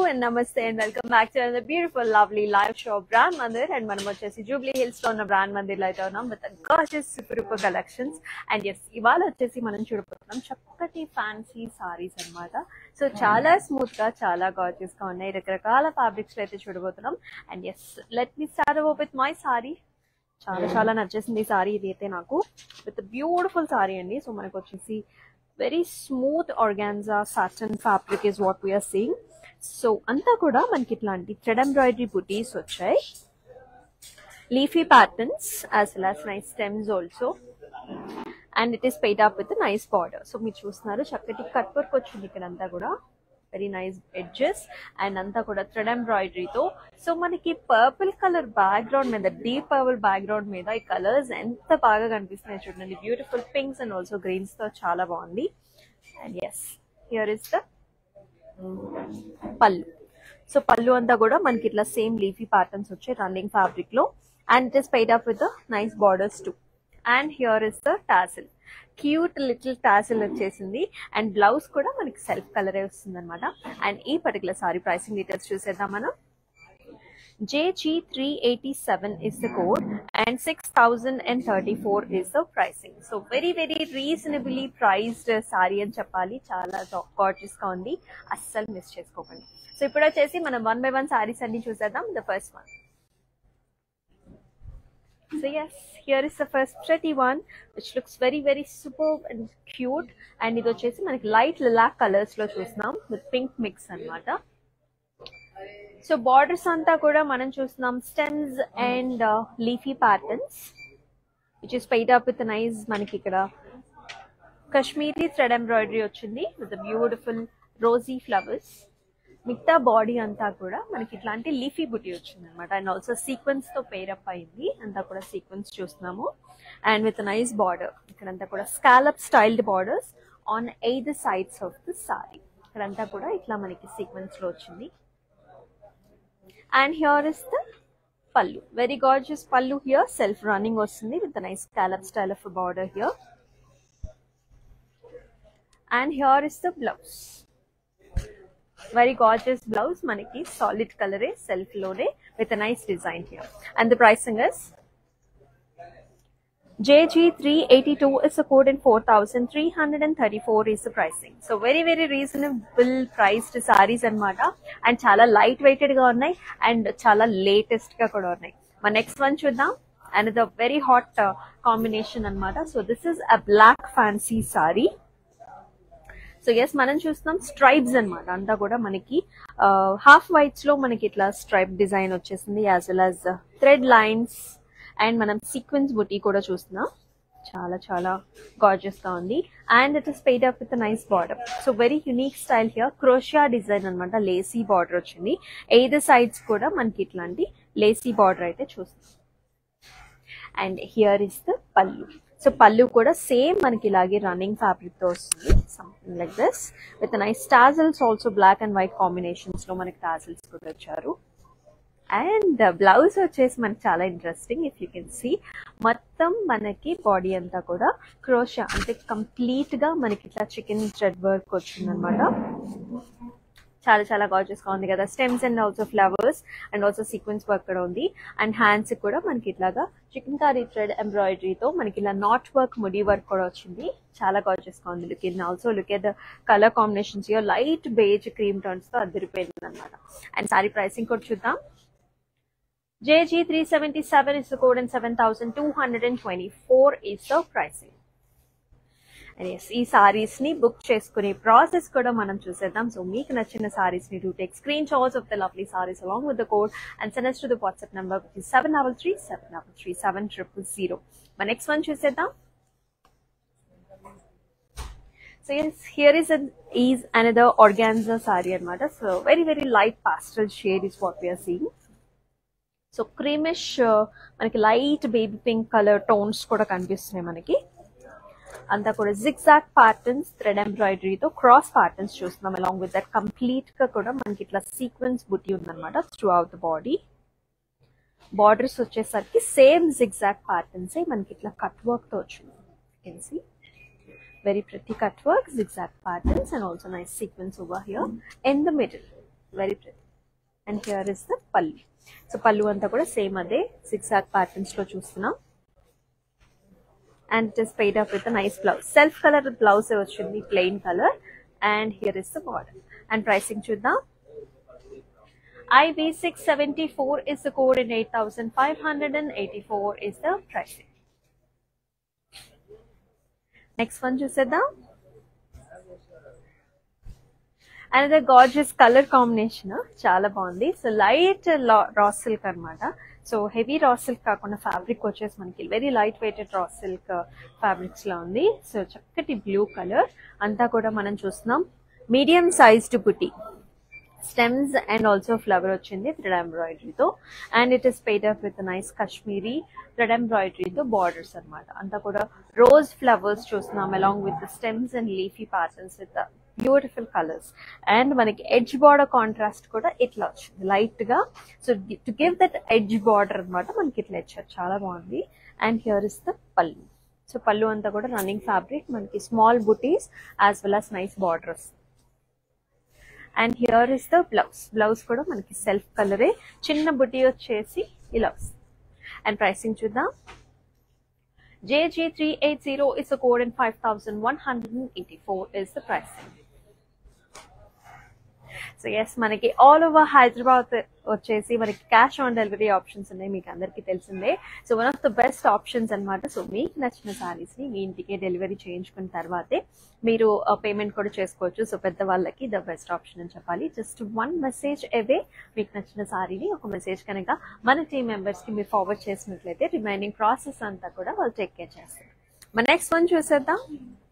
and namaste and welcome back to another beautiful, lovely live show of Brand Mandir. And మనం వచ్చేసి Jubilee hills లో ఉన్న brand Mandir లో అయితే ఉన్నాం with gorgeous super collections. And yes, ఇవాళ వచ్చేసి మనం చూడబోతున్నాం చక్కటి ఫ్యాన్సీ సారీస్ అన్నమాట. సో చాలా స్మూత్ గా, చాలా గార్జియస్ గా ఉన్నాయి. రకరకాల ఫ్యాబ్రిక్స్ లో అయితే చూడబోతున్నాం. And yes, let me start with my sari. చాలా చాలా నచ్చేసింది ఈ సారీ. ఇది అయితే నాకు విత్ బ్యూటిఫుల్ సారీ అండి. సో మనకు వచ్చేసి very smooth organza satin fabric is what we are seeing. So అంతా కూడా మనకి ఇట్లాంటి థ్రెడ్ ఎంబ్రాయిడరీ బుటీస్ వచ్చాయి, leafy patterns as well as nice stems also, and it is paired up with nice border. So మీరు చూస్తున్నారు చక్కటి కట్ వర్క్ వచ్చింది ఇక్కడ అంతా కూడా, వెరీ నైస్ ఎడ్జెస్ అండ్ అంతా కూడా థ్రెడ్ ఎంబ్రాయిడరీతో. సో మనకి పర్పుల్ కలర్ బ్యాక్గ్రౌండ్ మీద, డీప్ పర్పుల్ బ్యాక్గ్రౌండ్ మీద ఈ కలర్స్ ఎంత బాగా కనిపిస్తున్నాయి చూడండి. Beautiful pinks and also greens తో చాలా బాగుంది. And yes, here is the pallu. So pallu అంతా కూడా మనకి ఇట్లా సేమ్ లీఫీ ప్యాటర్న్స్ వచ్చాయి రన్నింగ్ ఫ్యాబ్రిక్ లో, and it is paired up with nice borders too. And here is the tassel, cute little tassel వచ్చేసింది. అండ్ బ్లౌజ్ కూడా మనకి సెల్ఫ్ కలరే వస్తుంది అనమాట. అండ్ ఈ పర్టికులర్ సారీ ప్రైసింగ్ డీటెయిల్స్ చూసేద్దాం మనం. JG387 is the code and 6034 is the pricing. So very reasonably priced saree అని చెప్పాలి. చాలా gorgeous గా ఉంది, అస్సలు మిస్ చేసుకోకండి. సో ఇప్పుడు వచ్చేసి మనం 1 by 1 సారీస్ అన్ని చూసేద్దాం. The first one. So yes, here is the first pretty one which looks very superb and cute. And ఇది వచ్చేసి మనకి లైట్ lilac కలర్స్ లో చూస్తున్నాం with pink mix అన్నమాట. సో బార్డర్స్ అంతా కూడా మనం చూస్తున్నాం stems and leafy patterns which is paired up with nice, మనకి ఇక్కడ కాశ్మీరీ థ్రెడ్ ఎంబ్రాయిడరీ వచ్చింది విత్ బ్యూటిఫుల్ రోజీ ఫ్లవర్స్. మిగతా బాడీ అంతా కూడా మనకి ఇట్లాంటి లీఫీ బుటీ వచ్చింది అనమాట. అండ్ ఆల్సో సీక్వెన్స్ తో పేరప్ అయింది, అంతా కూడా సీక్వెన్స్ చూస్తున్నాము. అండ్ విత్ నైస్ బార్డర్, ఇక్కడంతా కూడా scallop styled borders on either sides of the sari. ఇక్కడంతా కూడా ఇట్లా మనకి సీక్వెన్స్ లో వచ్చింది. And here is the pallu, very gorgeous pallu here, self running వస్తుంది with a nice scallop style of a border here. And here is the blouse, very gorgeous blouse, manaki solid color self lone with a nice design here. And the pricing is JG382 is the code and 4334 is the pricing. So very reasonable priced sarees anamata. And chala light weighted ga unnai and chala latest ga kuda unnai. Ma next one chuddam, another very hot combination anamata. So this is a black fancy saree. So yes, మనం చూస్తున్నాం stripes అనమాట. అంతా కూడా మనకి half whites లో మనకి ఇట్లా stripe design వచ్చేసింది, as well as thread lines. And మనం సీక్వెన్స్ బుటీ కూడా చూస్తున్నాం, చాలా గార్జియస్ గా ఉంది. And it is paired up with nice border. So very unique style here, crochet design అనమాట. లేసీ బార్డర్ వచ్చింది, ఎయిదర్ సైడ్స్ కూడా మనకి ఇట్లాంటి లేసీ బార్డర్ అయితే చూస్తున్నాం. And here is the pallu. So pallu కూడా సేమ్ మనకి ఇలాగే రన్నింగ్ ఫ్యాబ్రిక్ తో వస్తుంది, something like this with nice tassels also. Black and white combinations లో మనకి టాజిల్స్ కూడా వచ్చారు. అండ్ బ్లౌజ్ వచ్చేసి మనకి చాలా interesting. If you can see, మొత్తం మనకి బాడీ అంతా కూడా క్రోషా, అంటే కంప్లీట్ గా మనకి ఇట్లా చికెన్ థ్రెడ్ వర్క్ వచ్చింది అనమాట. చాలా గార్జియస్ గా ఉంది కదా. Stems and also flowers and also sequins work కూడా ఉంది. అండ్ హ్యాండ్స్ కూడా మనకి ఇట్లాగా చికెన్ కర్రీ థ్రెడ్ ఎంబ్రాయిడరీతో మనకి ఇలా నాట్ వర్క్ ముడి వర్క్ కూడా వచ్చింది. చాలా గార్జియస్ గా ఉంది. Look in also look at the colour combinations here, light beige cream tones తో అదిరిపోయింది అనమాట. అండ్ సారీ ప్రైసింగ్ కూడా చూద్దాం. JG377 is the code and 7224 is the pricing. And yes, ఈ సారీస్ ని బుక్ చేసుకునే ప్రాసెస్ కూడా మనం చూసేద్దాం. సో మీకు నచ్చిన సారీస్ ని do take screenshots of the lovely sarees along with the code and send us to the WhatsApp number which is 7337337000. మన నెక్స్ట్ వన్ చూసేద్దాం. So yes, here is another organza saree anamata. So very light pastel shade is what we are seeing. So creamish, మనకి light baby pink colour tones కూడా కనిపిస్తున్నాయి మనకి. అంతా కూడా zigzag patterns thread ఎంబ్రాయిడరీతో cross patterns చూస్తున్నాం. Along with that complete గా కూడా మనకి ఇట్లా సీక్వెన్స్ బుటీ ఉందన్నమాట throughout the body. Borders వచ్చేసరికి సేమ్ జిగ్జాగ్ ప్యాటర్న్స్ మనకి ఇట్లా కట్ వర్క్ తో వచ్చింది. Can see very pretty cut work, zigzag patterns and also nice sequence over here in the middle. Very pretty. And here is the pallu. So pallu anta kuda same ade zigzag patterns lo chustunam. And it is paid up with a nice blouse. Self color blouse vachindi, plain color. And here is the border. And pricing chuddam. IB674 is the code and 8,584 is the pricing. Next one chusedam. Another gorgeous color combination, chala bondi. So light raw silk anamata. So heavy raw silk kaakunda fabric vachesi manaki very light weighted raw silk fabrics la undi. So chakkati blue color anta kuda manam chustunam. Medium sized booty. Stems and also flower వచ్చింది thread embroidery తో, and it is paid up with a nice Kashmiri thread embroidery తో borders అన్నమాట. అంతా కూడా rose flowers చూస్తున్నాం along with the stems and leafy patterns with the beautiful colors. And మనకి edge border contrast కూడా ఇట్లా వచ్చింది లైట్ గా. So to give that edge border అన్నమాట మనకి ఇట్లా ఇచ్చారు, చాలా బాగుంది. And here is the pallu. So pallu అంతా కూడా రన్నింగ్ ఫ్యాబ్రిక్, మనకి small butis as well as nice borders. And here is the blouse. Blouse kuda manaki self color e, chinna booty vachesi ila vastund. And pricing chuddam. JG380 is the code and 5,184 is the pricing. So yes, మనకి all over Hyderabad వచ్చేసి మనకి cash on delivery options ఉన్నాయి, మీకు అందరికీ తెలిసిందే. So one of the best options అన్నమాట. So మీకు నచ్చిన సారీస్ ని మీ ఇంటికే డెలివరీ చేయించుకున్న తర్వాతే మీరు పేమెంట్ కూడా చేసుకోవచ్చు. సో పెద్ద వాళ్ళకి ద బెస్ట్ ఆప్షన్ అని చెప్పాలి. జస్ట్ వన్ మెసేజ్ అవే మీకు నచ్చిన సారీని ఒక మెసేజ్ కనుక మన టీమ్ మెంబర్స్ కి మీరు ఫార్వర్డ్ చేసినట్లయితే రిమైనింగ్ ప్రాసెస్ అంతా కూడా వాళ్ళు టేక్ కేర్ చేస్తారు. మన నెక్స్ట్ వన్ చూసేద్దాం.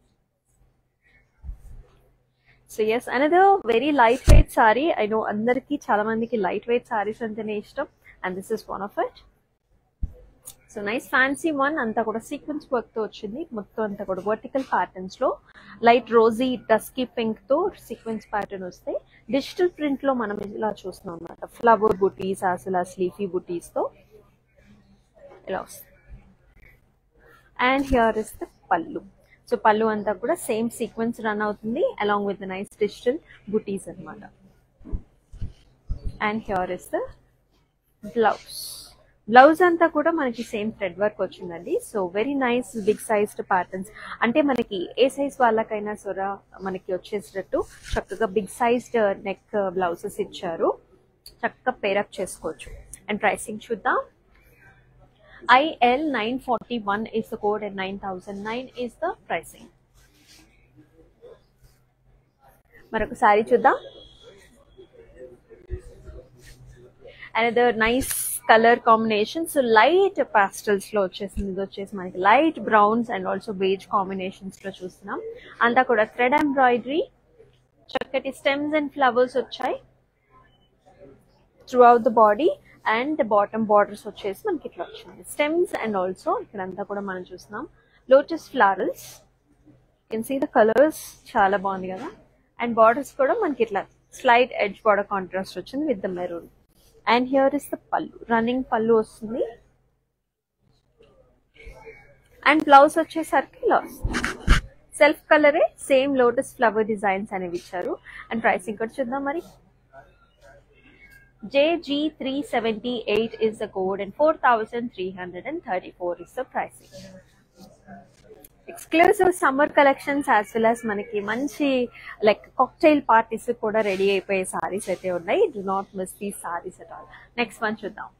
So yes, another very lightweight saree. I know andarki chala mandiki lightweight sarees antene ishtam, and this is one of it. So nice fancy one, anta kuda sequence work tho ochindi, mottham anta kuda vertical patterns lo light rosy dusky pink tho sequence pattern vaste digital print lo manam ila chustunam annamata. Flower booties as well as leafy booties tho ila vastundi. And here is the pallu. So pallu anta kuda same sequence run avutundi along with the nice digital booties anamata. And here is the blouse. Blouse anta kuda manaki same thread work ochindandi. So very nice big sized patterns. Ante manaki ఏ size వాళ్ళకైనా సరే మనకి వచ్చేసేటట్టు చక్కగా big sized neck blouses ఇచ్చారు, చక్కగా pair up చేసుకోవచ్చు. And pricing చూద్దాం. IL941 is the code and 9,009 is the pricing. మరొక సారీ చూద్దాం. Another nice color combination. So light pastels లో వచ్చేసింది, ఇది వచ్చేసి మనకి light browns and also beige combinations లో చూస్తున్నాం. అంతా కూడా thread embroidery, చక్కటి stems and flowers వచ్చాయి throughout the body. And the bottom borders వచ్చేసి మనకి ఇట్లా వచ్చింది stems and also ఇక్కడంతా కూడా మనం చూస్తున్నాం lotus florals. You can see the colors చాలా బాగుంది కదా. And borders కూడా మనకి ఇట్లా slight edge border contrast వచ్చింది with the maroon. And here is the pallu, running pallu వస్తుంది. And blouse వచ్చేసరికి సెల్ఫ్ కలరే సేమ్ lotus flower designs అనేవి ఇచ్చారు. And pricing కూడా చూద్దాం మరి. JG378 is the code and 4,334 is the pricing. Exclusive summer collections as well as manaki manchi like cocktail parties kuda ready అయిపోయే sarees అయితే ఉన్నాయి. Do not miss these sarees at all. Next one చూద్దాం.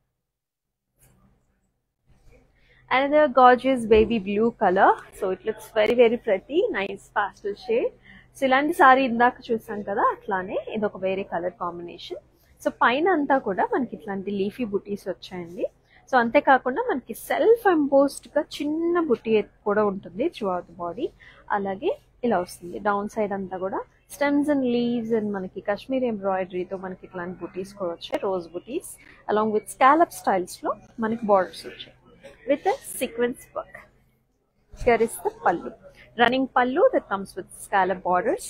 Another gorgeous baby blue color. So it looks very very pretty, nice pastel shade. So ఇలాంటి సారీ ఇందాక చూసాం కదా, అట్లానే ఇది ఒక వేరే కలర్ కాంబినేషన్. సో పైన అంతా కూడా మనకి ఇట్లాంటి లీఫీ బుటీస్ వచ్చాయండి. సో అంతేకాకుండా మనకి సెల్ఫ్ ఎంపోజ్డ్ గా చిన్న బుటీ కూడా ఉంటుంది త్రూ అవుట్ ద బాడీ. అలాగే ఇలా వస్తుంది డౌన్ సైడ్ అంతా కూడా స్టెమ్స్ అండ్ లీవ్స్ అండ్ మనకి కాశ్మీర్ ఎంబ్రాయిడరీతో మనకి ఇట్లాంటి బుటీస్ కూడా వచ్చాయి, rose buttis along with scallop styles లో మనకి బార్డర్స్ వచ్చాయి with sequence work. Here is the pallu, running pallu that comes with scallop borders.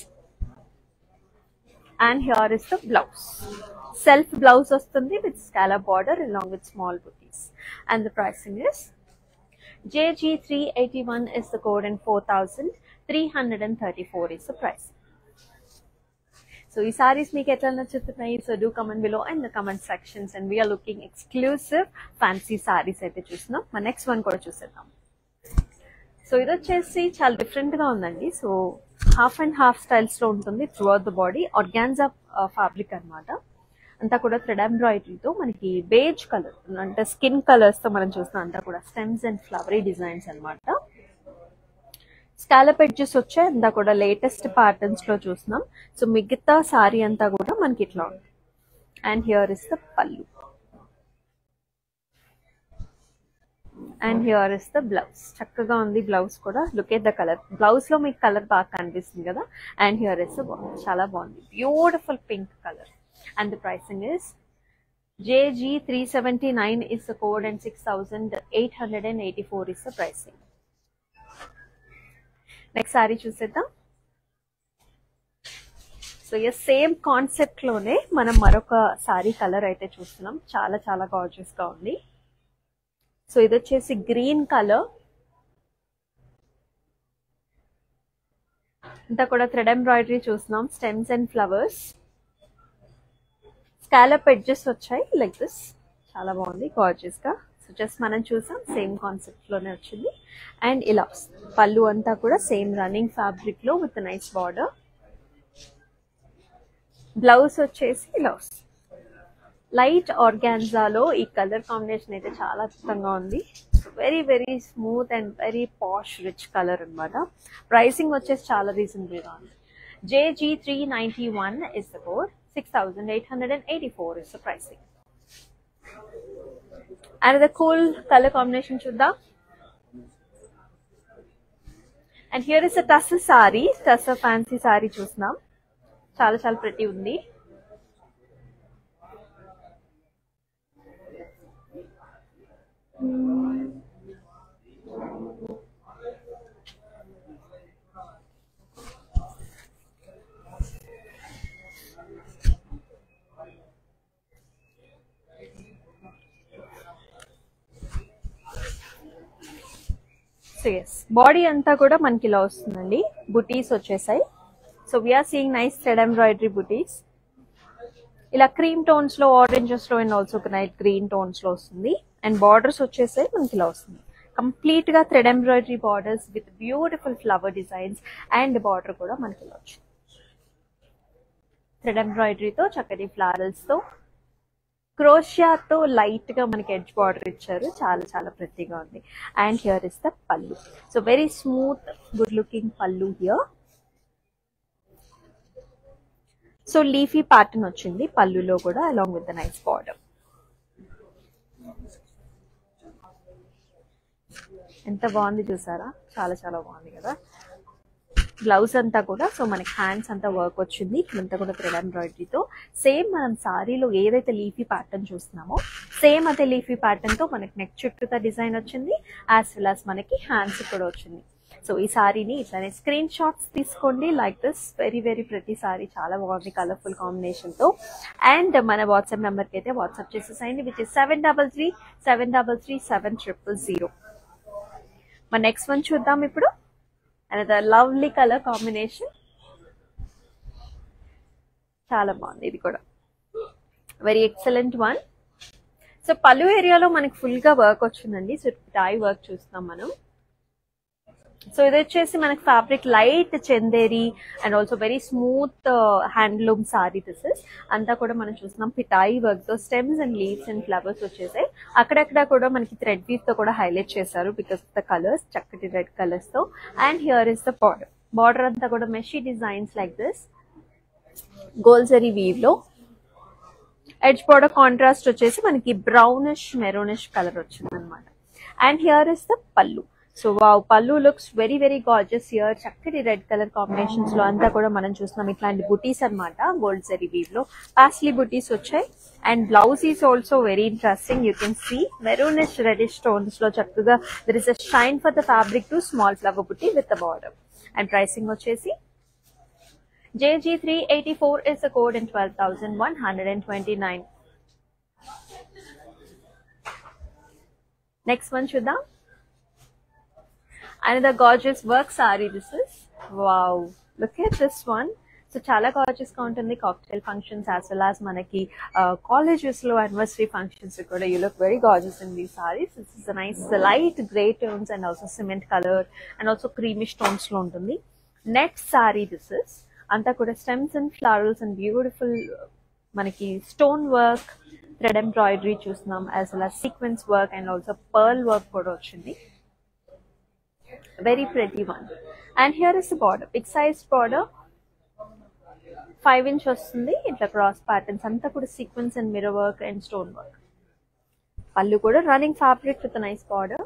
And here is the blouse. Self blouse vastundi with scallop border along with small booties. And the pricing is JG381 is the code and 4,334 is the price. So ఈ సారీస్ మీకు ఎట్లా నచ్చుతున్నాయి? So do comment below in the comment sections. And we are looking exclusive fancy sarees అయితే చూస్తున్నాం. మన next one కూడా చూసేద్దాం. So ఇది వచ్చేసి చాలా డిఫరెంట్ గా ఉందండి. So half and half styles లో ఉంటుంది throughout the body. Organza fabric అన్నమాట. అంతా కూడా థ్రెడ్ ఎంబ్రాయిడరీతో మనకి బేజ్ కలర్ అంటే స్కిన్ కలర్స్ తో మనం చూస్తున్నాం. అంతా కూడా స్టెమ్స్ అండ్ ఫ్లవరీ డిజైన్స్ అన్నమాట. స్కాలప్ ఎడ్జెస్ వచ్చాయి. అంతా కూడా లేటెస్ట్ ప్యాటర్న్స్ లో చూస్తున్నాం. సో మిగతా సారీ అంతా కూడా మనకి ఇట్లా ఉంది. And here is the pallu. And here is the blouse. చక్కగా ఉంది బ్లౌజ్ కూడా. Look at the colour. Blouse లో మీకు కలర్ బాగా కనిపిస్తుంది కదా. అండ్ హియర్ ఇస్ ద బాగుంది, చాలా బాగుంది, beautiful pink colour. And the pricing is JG379 is the code and 6884 is the pricing. Next saree చూసేద్దాం. సో ఈ సేమ్ కాన్సెప్ట్ లోనే మనం మరొక సారీ కలర్ అయితే చూస్తున్నాం. చాలా చాలా గార్జియస్ గా ఉంది. సో ఇది వచ్చేసి గ్రీన్ కలర్. అంతా కూడా థ్రెడ్ ఎంబ్రాయిడరీ చూస్తున్నాం. Stems and flowers. Scallop edges వచ్చాయి లైక్ దిస్. చాలా బాగుంది గార్జియస్ గా. సో జస్ట్ మనం చూసాం సేమ్ కాన్సెప్ట్ లోనే వచ్చింది. అండ్ ఇలా వస్తుంది. పళ్ళు అంతా కూడా సేమ్ రన్నింగ్ ఫ్యాబ్రిక్ లో విత్ నైస్ బార్డర్. బ్లౌజ్ వచ్చేసి ఇలా వస్తుంది. లైట్ ఆర్గాన్జాలో ఈ కలర్ కాంబినేషన్ అయితే చాలా అద్భుతంగా ఉంది. Very very smooth and very posh rich colour అన్నమాట. ప్రైసింగ్ వచ్చేసి చాలా రీజనబుల్ గా ఉంది. JG391 is the code. 6884 is the pricing. Another cool color combination చూద్దాం. And here is a tussar saree. Tussar fancy saree చూస్తున్నాం. చాలా చాలా pretty ఉంది. సో ఎస్ బాడీ అంతా కూడా మనకి ఇలా వస్తుందండి. బుటీస్ వచ్చేసాయి. So we are seeing nice thread embroidery butis. ఇలా క్రీమ్ టోన్స్ లో, ఆరెంజెస్ లో and also light green tones లో వస్తుంది. అండ్ బార్డర్స్ వచ్చేసాయి మనకి ఇలా వస్తుంది. కంప్లీట్ గా thread embroidery borders with beautiful flower designs. And border కూడా మనకి ఇలా వచ్చింది. థ్రెడ్ ఎంబ్రాయిడరీతో చక్కటి ఫ్లారల్స్ తో క్రోషియాతో లైట్ గా మనకి ఎడ్జ్ బార్డర్ ఇచ్చారు. చాలా చాలా ప్రెట్టీగా ఉంది. And here is the pallu. So very smooth good looking pallu here. So leafy pattern వచ్చింది పల్లులో కూడా along with the nice border. ఎంత బాగుంది చూసారా? చాలా చాలా బాగుంది కదా. బ్లౌజ్ అంతా కూడా సో మనకి హ్యాండ్స్ అంతా వర్క్ వచ్చింది. ఇదంతా కూడా థ్రెడ్ ఎంబ్రాయిడరీతో సేమ్ మనం సారీలో ఏదైతే లీఫీ ప్యాటర్న్ చూస్తున్నామో సేమ్ అదే లీఫీ ప్యాటర్న్ తో మనకి నెక్ చుట్టూతా డిజైన్ వచ్చింది. యాజ్ వెల్ యాజ్ మనకి హ్యాండ్స్ కూడా వచ్చింది. సో ఈ సారీని ఇట్లానే స్క్రీన్ షాట్స్ తీసుకోండి like this. Very very pretty saree. చాలా బాగుంది కలర్ఫుల్ కాంబినేషన్ తో. అండ్ మన వాట్సాప్ నెంబర్ కి అయితే వాట్సాప్ చేసేసాయండి, విచ్ ఇస్ 7337337000. మన నెక్స్ట్ వన్ చూద్దాం ఇప్పుడు. Another lovely color combination. చాలా బాగుంది ఇది కూడా. Very excellent one. సో పళ్ళు ఏరియాలో మనకి ఫుల్ గా వర్క్ వచ్చిందండి. సో టై వర్క్ చూస్తున్నాం మనం. సో ఇది వచ్చేసి మనకి fabric light Chanderi and also very smooth handloom saree. This is అంతా కూడా మనం చూస్తున్నాం పిటాయి వర్క్ తో stems and leaves and flowers వచ్చేసాయి. అక్కడక్కడ కూడా మనకి థ్రెడ్ వీవ్ తో కూడా హైలైట్ చేశారు బికాస్ ఆఫ్ ద కలర్స్, చక్కటి రెడ్ కలర్స్ తో. And here is the border. Border అంతా కూడా మెషీ డిజైన్స్ లైక్ దిస్ గోల్జరీ వీవ్ లో. ఎడ్జ్ బార్డర్ కాంట్రాస్ట్ వచ్చేసి మనకి బ్రౌనిష్ మెరూనిష్ కలర్ వచ్చింది అనమాట. And here is the pallu. So wow, pallu looks very very gorgeous here. చక్కటి రెడ్ కలర్ కాంబినేషన్స్ లో అంతా కూడా మనం చూస్తున్నాం ఇట్లాంటి బుటీస్ అనమాట. గోల్డ్ జరీ వీవ్ లో పాస్లీ బుటీస్ వచ్చాయి. And blouse is also very interesting. You can see maroonish reddish tones లో చక్కగా there is a shine for the fabric to small flower buti with the border. And pricing వచ్చేసి JG384 is the code and 12,129. Next one చూద్దాం. Another gorgeous work saree this is. Wow, look at this one. So చాలా gorgeous గా ఉంటుంది cocktail functions as well as మనకి colleges లో anniversary functions కూడా you look very gorgeous in these sarees. It's is nice light grey tones and also cement colour and also creamish tones లో ఉంటుంది. Next saree this is అంతా కూడా stems and flowers and beautiful మనకి stone work thread embroidery చూస్తున్నాం as well as sequence work and also pearl work కూడా వచ్చింది. Very pretty one. And here is the border, big sized border, 5-inch వస్తుంది. ఇట్లా cross patterns అంతా కూడా sequence and mirror work and stone work. Pallu కూడా running fabric with nice border,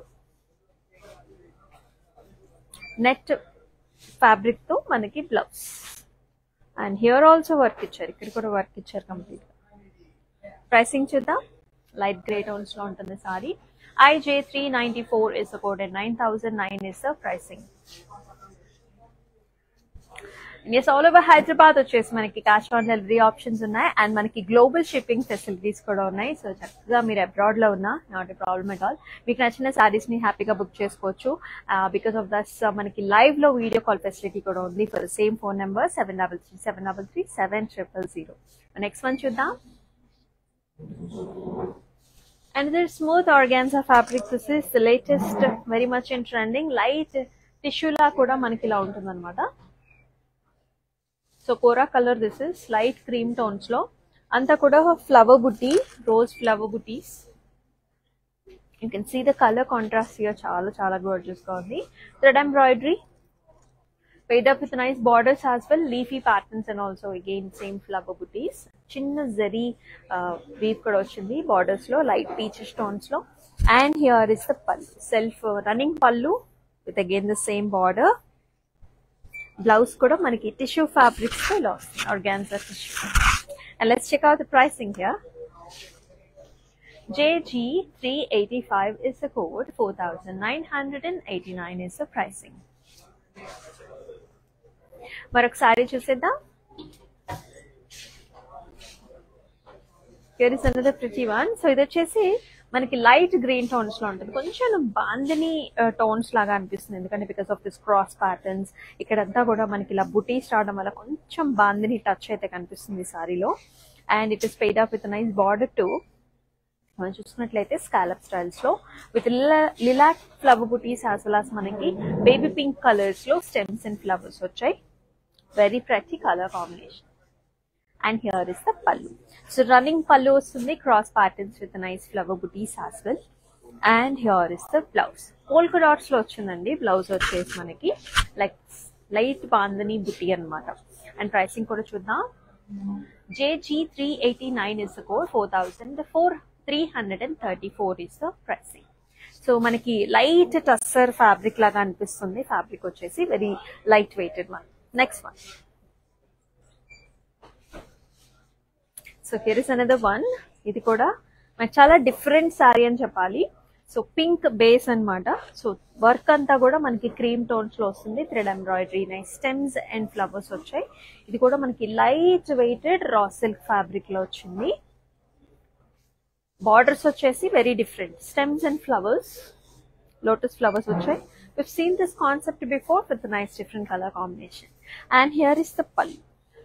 net fabric తో మనకి blouse. And here also work ఇచ్చారు, ఇక్కడ కూడా వర్క్ ఇచ్చారు కంప్లీట్ గా. ప్రైసింగ్ చూద్దాం. లైట్ గ్రే టోన్స్ లో ఉంటుంది saree. IJ394 is the code and 9009 is the pricing. Yes, all over Hyderabad వచ్చేసి మనకి క్యాష్ ఆన్ డెలివరీ ఆప్షన్స్ ఉన్నాయి అండ్ మనకి గ్లోబల్ షిప్పింగ్ ఫెసిలిటీస్ కూడా ఉన్నాయి. సో చక్కగా మీరు అబ్రాడ్ లో ఉన్నా not a problem at all. మీకు నచ్చిన సారీస్ ని హ్యాపీగా బుక్ చేసుకోవచ్చు. బికాస్ ఆఫ్ దస్ మనకి లైవ్ లో వీడియో కాల్ ఫెసిలిటీ కూడా ఉంది for same phone number 7337337000. Next one చూద్దాం. Another smooth organza fabric. This is the latest, very much in trending. Light tissue la kuda manaki ila untundi anamata. So Cora color this is light cream tones lo. Anta kuda flower booty, rose flower booties. You can see the color contrast here. Chala gorgeous ga undi. Thread embroidery. Paid up with nice borders as well, leafy patterns and also again same flower booties. Chinna zari weave kuda ochindi borders lo, light peach tones lo. And here is the pallu, self running pallu with again the same border. Blouse kuda manaki tissue fabrics lo ila organza tissue. And let's check out the pricing here. JG385 is the code, 4989 is the pricing. మరొకసారి చూసేద్దాం. Here is another pretty one. సో ఇది వచ్చేసి మనకి light green tones లో ఉంటుంది. కొంచెం bandhani tones లాగా అనిపిస్తుంది ఎందుకంటే because of this cross patterns. ఇక్కడంతా కూడా మనకి ఇలా బుటీస్ రావడం వల్ల కొంచెం బాందిని టచ్ అయితే కనిపిస్తుంది ఈ సారీలో. And it is paired up with nice border too. మనం చూసుకున్నట్లయితే స్కాలప్ స్టైల్స్ లో with lilac flower butis as well as మనకి బేబీ పింక్ కలర్స్ లో స్టెమ్స్ అండ్ ఫ్లవర్స్ వచ్చాయి. Very pretty color combination. And here is the pallu. So running pallu vasundi, cross patterns with a nice flower booties as well. And here is the blouse. Polka dots lo ochindandi blouse vachesi manaki like light bandhani booty anamata. And pricing kuda chuddam. JG389 is the code, 4334 is the pricing. So manaki light tussar fabric laga anipistundi. Fabric vachesi very light weighted one. Next one. So here is another one. ఇది కూడా నాకు చాలా different saree అని చెప్పాలి. So pink base అన్నమాట. So work అంతా కూడా మనకి క్రీమ్ టోన్స్ లో వస్తుంది. Thread embroidery, nice stems and flowers వచ్చాయి. ఇది కూడా మనకి light weighted raw silk fabric లో వచ్చింది. బార్డర్స్ వచ్చేసి very different stems and flowers, lotus flowers వచ్చాయి. We've seen this concept before with a nice different color combination. And here is the pallu.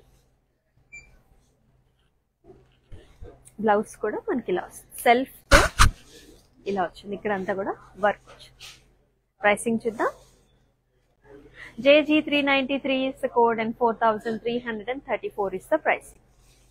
Blouse kuda manaki ila self to ila ochindi. Ikkadanta kuda work ochindi. Pricing chuddam. JG393 is the code and 4334 is the pricing.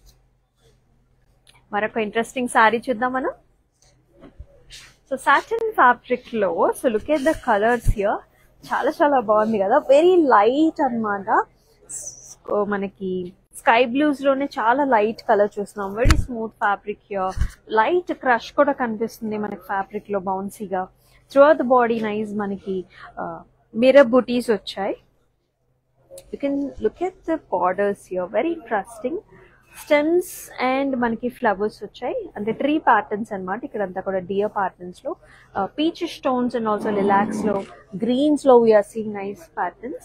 Maroko interesting saree chuddam manam. So satin fabric lo, so look at the colors here. Chala బాగుంది కదా. Very light అన్నమాట. మనకి sky blues లోనే చాలా light colour చూస్తున్నాం. Very smooth fabric here. Light crush కూడా కనిపిస్తుంది మనకి ఫ్యాబ్రిక్ లో బౌన్సీగా. Throughout the body nice మనకి మిర్రర్ బూటీస్ వచ్చాయి. You can look at the borders here, very interesting. Stems and మనకి ఫ్లవర్స్ వచ్చాయి. అంటే ట్రీ ప్యాటర్న్స్ అనమాట. ఇక్కడంతా కూడా డియర్ ప్యాటర్న్స్ లో, peach stones and also lilacs లో, గ్రీన్స్ లో we are seeing nice patterns.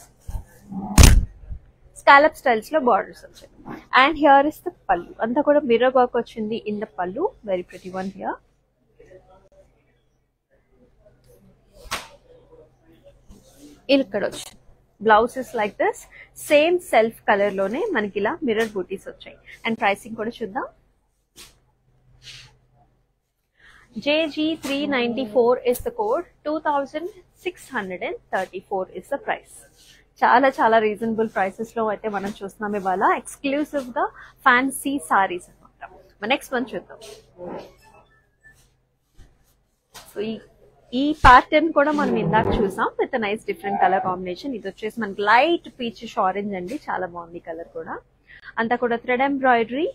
Scallop styles లో బార్డర్స్ వచ్చాయి. And here is the pallu. అంతా కూడా మిర్రర్ వర్క్ వచ్చింది in the pallu. Very pretty one here. ఇక్కడ వచ్చింది blouse is like this. Same self colour లోనే మనకి ఇలా మిర్రర్ బూటీస్ వచ్చాయి. అండ్ ప్రైసింగ్ కూడా చూద్దాం. JG394 is the code, 2634 is the price. చాలా చాలా రీజనబుల్ ప్రైసెస్ లో అయితే మనం చూస్తున్నాం ఇవాళ ఎక్స్క్లూసివ్ గా ఫ్యాన్సీ సారీస్ అనమాట. నెక్స్ట్ వన్ చూద్దాం. సో ఈ ప్యాటర్న్ కూడా మనం ఇందాక చూసాం with nice different colour combination. ఇది వచ్చేసి మనకి లైట్ పీచిష్ ఆరెంజ్ అండి, చాలా బాగుంది కలర్ కూడా. అంతా కూడా thread embroidery,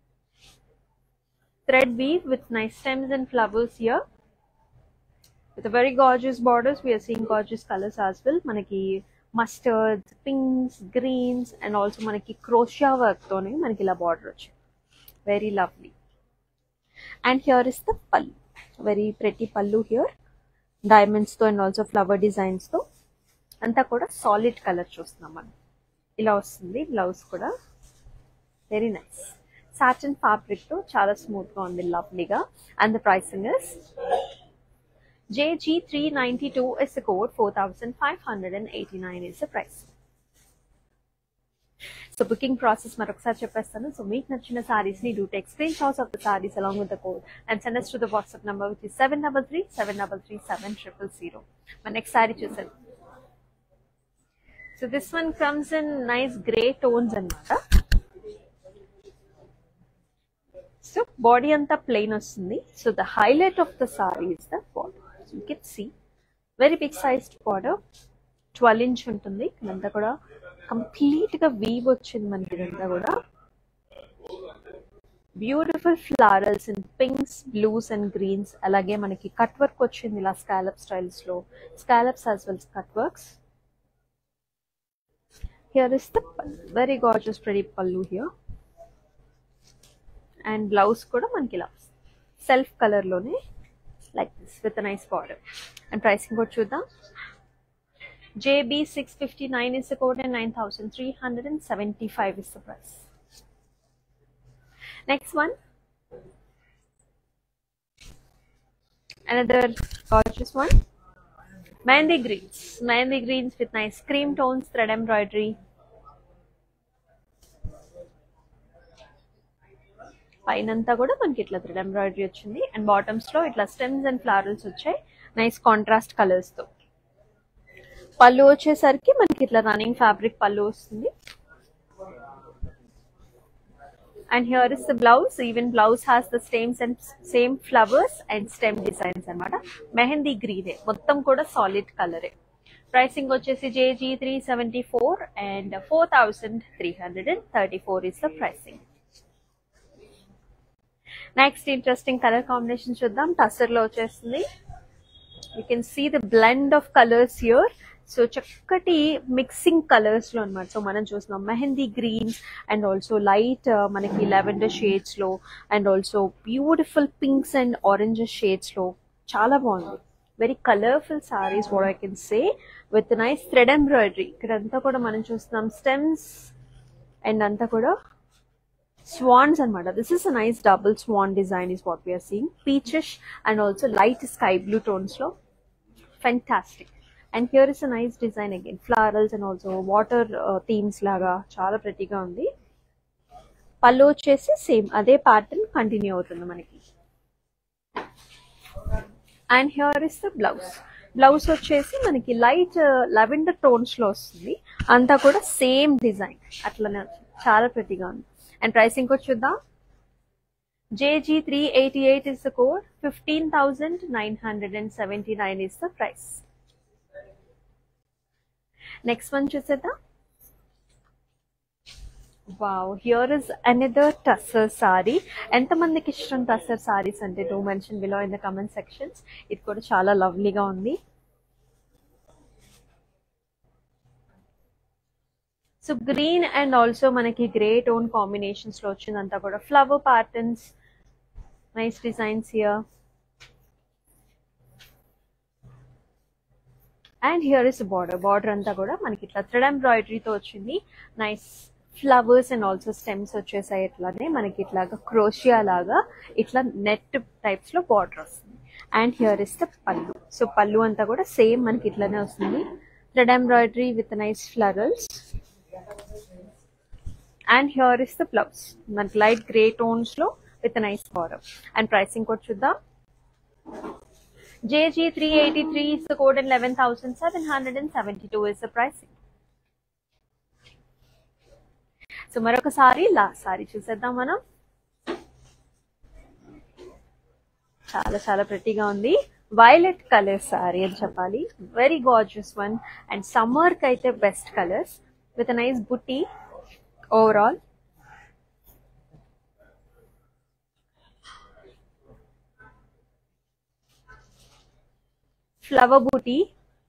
thread weave with nice stems and flowers here with a very gorgeous borders. We are seeing gorgeous colors as well. Manaki mustards, pinks, greens, and also manaki crochet work tone manaki la border vachi, very lovely. And here is the pallu, very pretty pallu here, diamonds tho and also flower designs tho. Anta kuda solid color chustunam man. Ila vastundi blouse kuda very nice. Satin fabric to chala smooth ga undi, lovely ga. And the pricing is JG392 is the code, 4589 is the price. So booking process marokasari cheppestanu. So meeku nachina sarees ni do take screenshots of the sarees along with the code and send us to the WhatsApp number which is 7337337000. My next saree chusam. So this one comes in nice grey tones anamata. So body anta plain vastundi. So the highlight of the saree is the border. So you can see very big sized border, 12 inch untundi. Idantha kuda complete ga weave vachindi maniki. Idantha kuda beautiful florals in pinks, blues and greens. Alage manaki cut work vachindi ila scallop styles lo, scallops as well as cut works. Here is the pallu, very gorgeous pretty pallu here. And blouse kuda manki ila self color lone like this with a nice border. And pricing kuda chuddam. JB659 is the code and 9375 is the price. Next one, another gorgeous one, mehndi greens with nice cream tones, thread embroidery. పైనంతా కూడా మనకి ఇట్లా thread embroidery వచ్చింది and bottoms లో ఇట్లా stems and ఫ్లవరల్స్ వచ్చాయి nice contrast colours తో. పళ్ళు వచ్చేసరికి మనకి ఇట్లా రన్నింగ్ ఫ్యాబ్రిక్ పళ్ళు వస్తుంది. And here is the blouse. Even blouse has the stems and same flowers and stem designs అన్నమాట. మెహందీ గ్రీనే, మొత్తం కూడా సాలిడ్ కలరే. ప్రైసింగ్ వచ్చేసి JG374 and 4334 is the pricing. Next interesting colour combination చూద్దాం. టసర్ లో వచ్చేస్తుంది. You can see the blend of colours here. So చక్కటి mixing colours లో అనమాట. సో మనం చూస్తున్నాం mehndi greens and also light మనకి లెవెండర్ షేడ్స్ లో and also beautiful pinks and oranges shades లో చాలా బాగుంది. Very colourful sarees what I can say with nice thread embroidery. ఇక్కడంతా కూడా మనం చూస్తున్నాం స్టెమ్స్ అండ్ అంతా కూడా swans anamata. This is a nice double swan design is what we are seeing. Peachish and also light sky blue tones lo. Fantastic. And here is a nice design again. Florals and also water themes laga chaala pretty ga undi. Pallu vachesi same ade pattern continue avutundi manaki. And here is the blouse. Blouse vachesi manaki light lavender tones lo vastundi. Anta kuda same design atlane chaala pretty ga undi. And pricing kuda chuddam. JG388 is the code, 15,979 is the price. Next one chusedam. Wow, here is another tussar saree. Enta mandiki ishtam tussar sarees ante do mention below in the comment sections. It kuda chaala lovely ga undi. So green and also manaki grey tone combinations lo vachindanta kuda flower patterns, nice designs here. And here is the border anta kuda manaki itla thread embroidery tho vachindi. Nice flowers and also stems వచ్చేసాయి. ఇట్లానే మనకి ఇట్లాగా crochet లాగా ఇట్లా net types లో border వస్తుంది. And here is the pallu. So pallu అంతా కూడా సేమ్ మనకి ఇట్లానే వస్తుంది. thread embroidery with nice florals. And here is the blouse. Light grey tones lo with a nice border. And pricing code chuddam. JG383 is the code and 11,772 is the pricing. So maroka saree last saree chuseddam manam. Chala pretty ga undi. Violet color saree అని చెప్పాలి. Very gorgeous one and summer ki aithe best colors with a nice booty overall. Flower booty.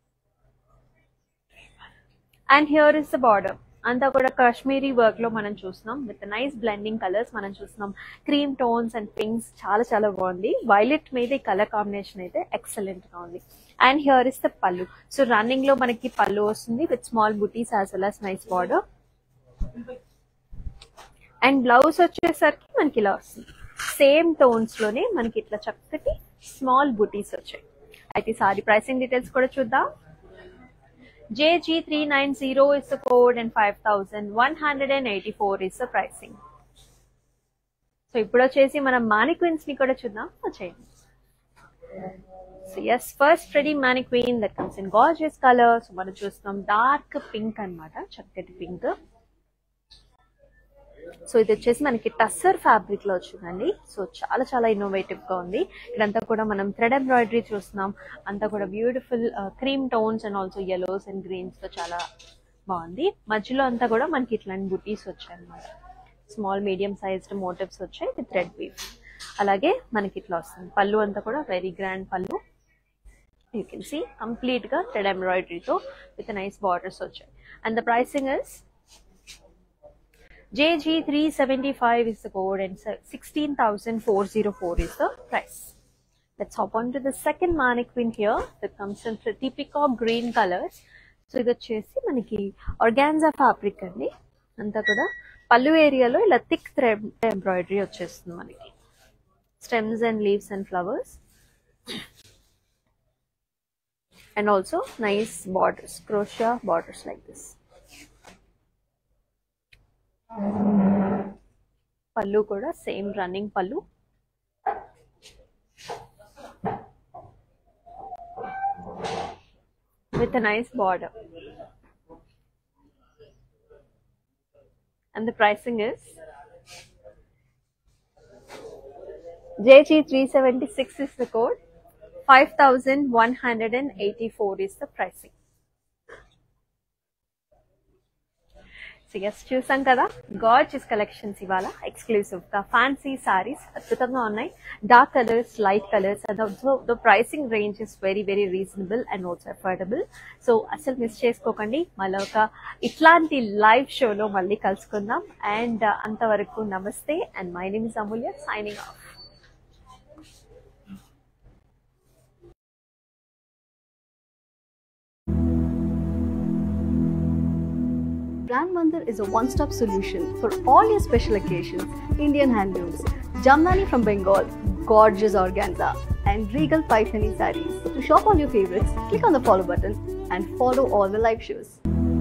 And here is the border. అంతా కూడా Kashmiri work లో మనం చూస్తున్నాం with nice blending colours మనం చూస్తున్నాం cream tones and pinks చాలా బాగుంది వైలెట్ మీద ఈ కలర్ కాంబినేషన్ అయితే ఎక్సలెంట్ గా ఉంది and here is the pallu so running లో మనకి పల్లు వస్తుంది with small butis as well as nice border and blouse వచ్చేసరికి మనకి ఇలా వస్తుంది సేమ్ టోన్స్ లోనే మనకి ఇట్లా చక్కటి స్మాల్ బూటీస్ వచ్చాయి అయితే సారీ ప్రైసింగ్ డీటెయిల్స్ కూడా చూద్దాం JG390 is the code and 5,184 is the pricing. So ఇప్పుడు వచ్చేసి మనం mannequins ని కూడా చూద్దాం వచ్చేయండి. So yes, first pretty mannequin that comes in gorgeous color. So మనం చూస్తున్నాం dark pink అన్నమాట చక్కటి pink. సో ఇది వచ్చేసి మనకి టస్సర్ ఫ్యాబ్రిక్ లో వచ్చిందండి సో చాలా ఇన్నోవేటివ్ గా ఉంది ఇదంతా కూడా మనం థ్రెడ్ ఎంబ్రాయిడరీ చూస్తున్నాం అంతా కూడా beautiful cream tones and also yellows and greens తో చాలా బాగుంది మధ్యలో అంతా కూడా మనకి ఇట్లాంటి బుటీస్ వచ్చాయి అన్నమాట స్మాల్ మీడియం సైజ్డ్ మోటివ్స్ వచ్చాయి విత్ థ్రెడ్ వీవ్ అలాగే మనకి ఇట్లా వస్తుంది పళ్ళు అంతా కూడా very grand pallu you can see complete గా థ్రెడ్ ఎంబ్రాయిడరీతో విత్ నైస్ బార్డర్స్ వచ్చాయి and the pricing is JG375 is the code and 16,404 is the price. Let's hop on to the second mannequin here that comes in pretty peacock green colors. So ఇది వచ్చేసి మనకి organza fabric అండి అంతా కూడా పల్లు ఏరియాలో ఇలా థిక్ థ్రెడ్ ఎంబ్రాయిడరీ వచ్చేస్తుంది మనకి stems and leaves and flowers and also nice borders crochet borders like this. Pallu కూడా same running pallu with a nice border and the pricing is JG376 is the code 5,184 is the pricing. So ఎస్ చూసాం కదా gorgeous collections ఇవాళ exclusive గా fancy saris అద్భుతంగా ఉన్నాయి dark colours light colours and also the pricing range is very reasonable and also affordable so అసలు miss చేసుకోకండి మళ్ళీ ఒక ఇట్లాంటి లైవ్ షోలో మళ్ళీ కలుసుకుందాం అండ్ అంతవరకు నమస్తే and my name is Amulya signing off. Brand Mandir is a one-stop solution for all your special occasions. Indian handlooms, Jamnani from Bengal, gorgeous organza, and regal Paithani sarees. To shop all your favorites, click on the follow button and follow all the live shows.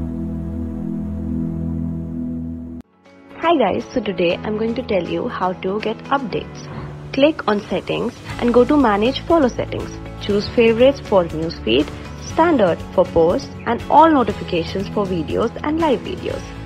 Hi guys, so today I'm going to tell you how to get updates. Click on settings and go to manage follow settings. Choose favorites for newsfeed, standard for posts and all notifications for videos and live videos.